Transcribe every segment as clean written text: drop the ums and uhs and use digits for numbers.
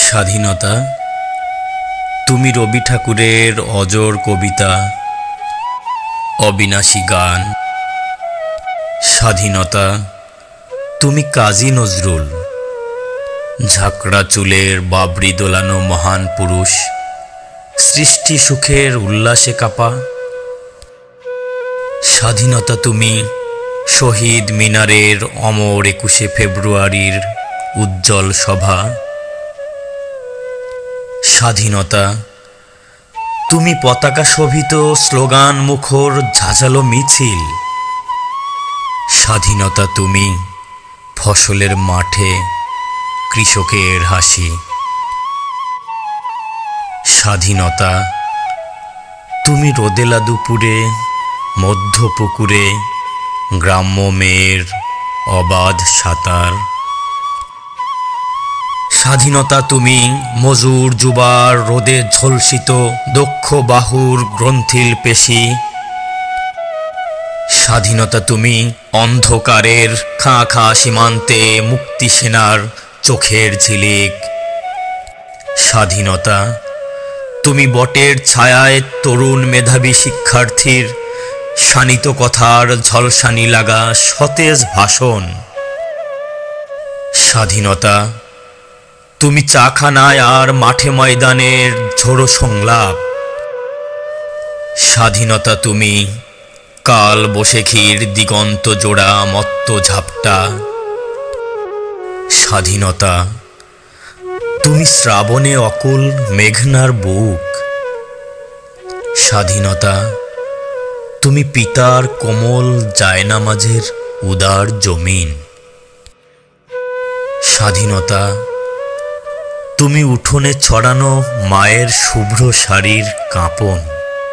স্বাধীনতা তুমি রবি ঠাকুরের অজর কবিতা, অবিনাশী গান। স্বাধীনতা তুমি কাজী নজরুল, ঝাঁকড়া চুলের বাবরি দোলানো মহান পুরুষ, সৃষ্টি সুখের উল্লাসে কাপা। স্বাধীনতা তুমি শহীদ মিনারের অমর ২১শে ফেব্রুয়ারির উজ্জ্বল সভা। স্বাধীনতা তুমি পতাকা শোভিত স্লোগান মুখর ঝাঁঝালো মিছিল। স্বাধীনতা তুমি ফসলের মাঠে কৃষকের হাসি। স্বাধীনতা তুমি রোদেলা দুপুরে মধ্য পুকুরে গ্রাম্য মেয়ের অবাধ সাঁতার। স্বাধীনতা তুমি মজুর যুবার রোদে ঝলসিত দক্ষ বাহুর গ্রন্থিল পেশি। স্বাধীনতা তুমি অন্ধকারের খাঁ খাঁ সীমান্তে মুক্তি সেনার চোখের ঝিলিক। স্বাধীনতা তুমি বটের ছায়ায় তরুণ মেধাবী শিক্ষার্থীর শানিত কথার ঝলসানি লাগা সতেজ ভাষণ। স্বাধীনতা তুমি চাখানায় আর মাঠে ময়দানের ঝোড়ো সংলাপ। স্বাধীনতা তুমি কাল বৈশাখীর দিগন্ত জোড়া মত্ত ঝাপটা। স্বাধীনতা তুমি শ্রাবণে অকুল মেঘনার বুক। স্বাধীনতা তুমি পিতার কোমল জায়নামাজের উদার জমিন। স্বাধীনতা তুমি উঠোনে ছড়ানো মায়ের শুভ্র শাড়ির কাঁপন।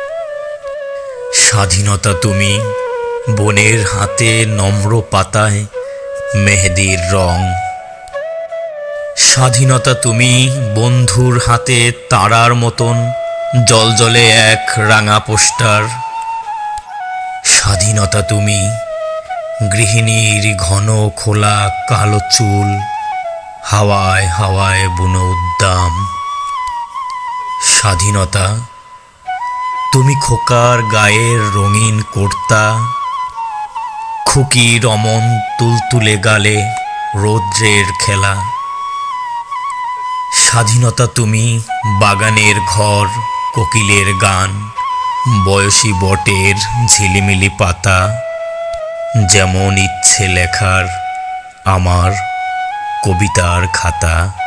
স্বাধীনতা তুমি বনের হাতে নম্র পাতায় মেহেদির রং। স্বাধীনতা তুমি বন্ধুর হাতে তারার মতন জলজলে এক রাঙা পোস্টার। স্বাধীনতা তুমি গৃহিণীর ঘন খোলা কালো চুল, হাওয়ায় হাওয়ায় বুনো উদ্দাম। স্বাধীনতা তুমি খোকার গায়ের রঙিন কুর্তা, খুকির অমন তুলতুলে গালে রৌদ্রের খেলা। স্বাধীনতা তুমি বাগানের ঘর কোকিলের গান, বয়সী বটের ঝিলিমিলি পাতা, যেমন ইচ্ছে লেখার আমার কবিতার খাতা।